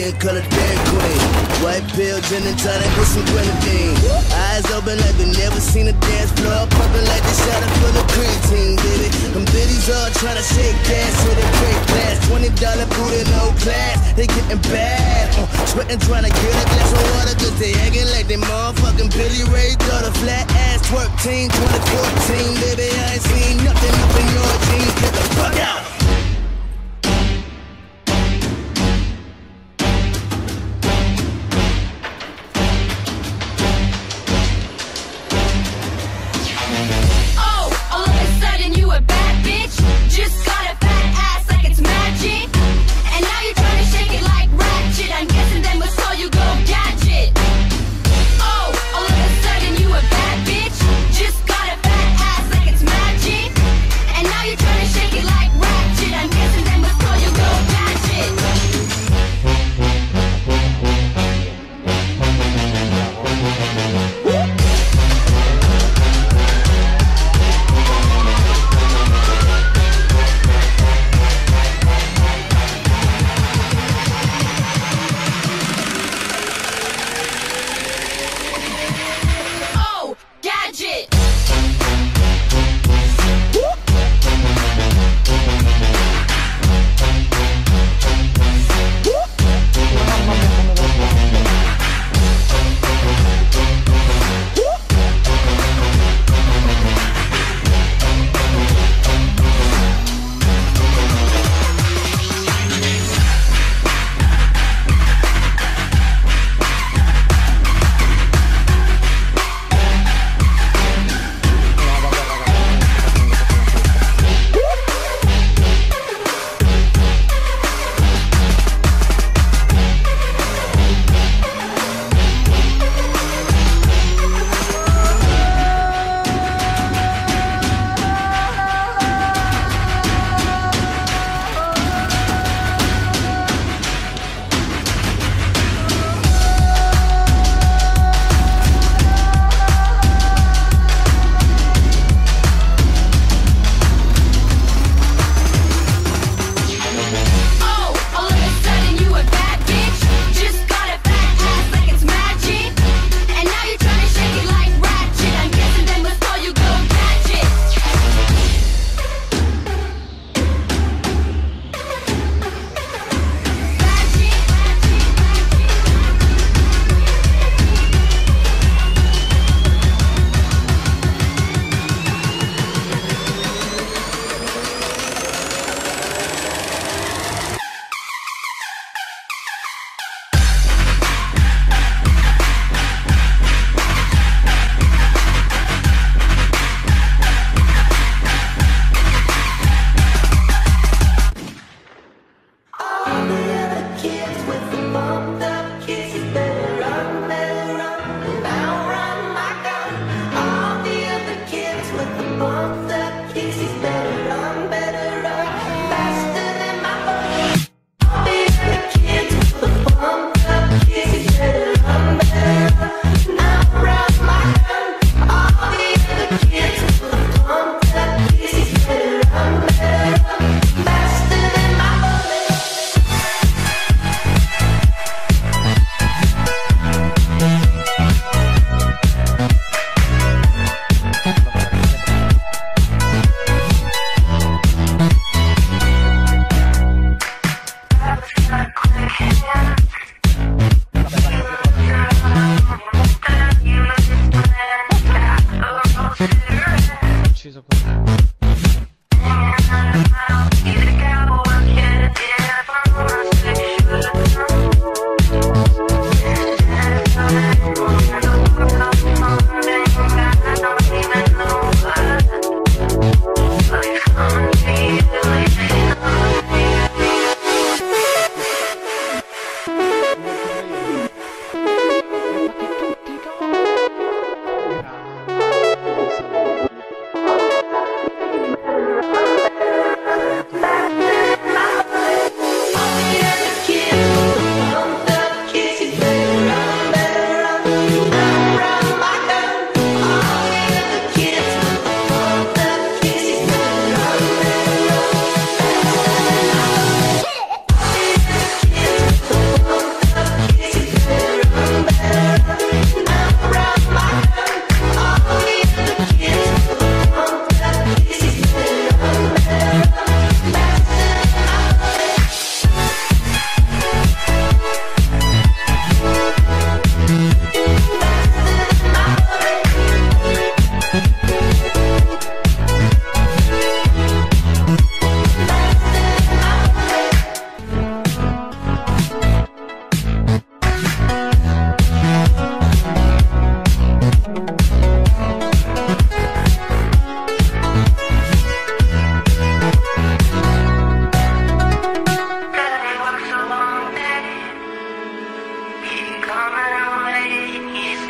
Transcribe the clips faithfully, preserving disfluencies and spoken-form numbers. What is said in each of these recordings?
skin color Dairy Queen. White pill, gin and tonic with some grenadine. Eyes open like they never seen a dance floor. Pumping like they shot it full of creatine, baby. Them biddies all tryna shake gas so they break glass. Twenty dollar booty, no class. They getting bad. Uh, sweating tryna get a glass of water, cause they acting like they motherfucking Billy Ray daughter. Flat ass twerk team, twenty fourteen, baby. I ain't seen nothing up in your jeans. Get the fuck out. Shake it like rap.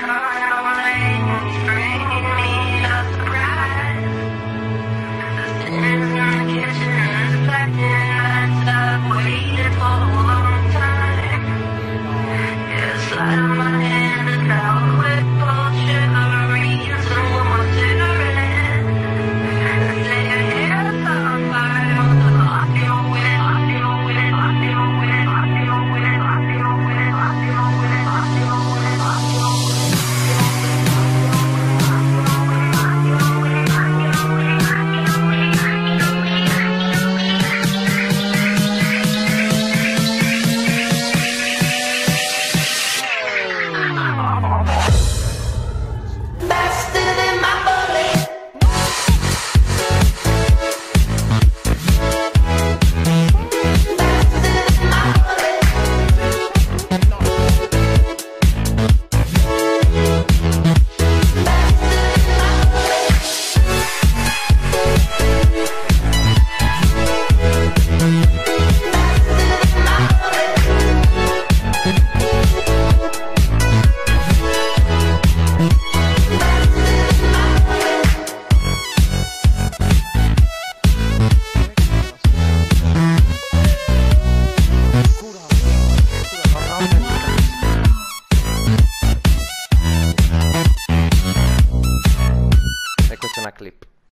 I don't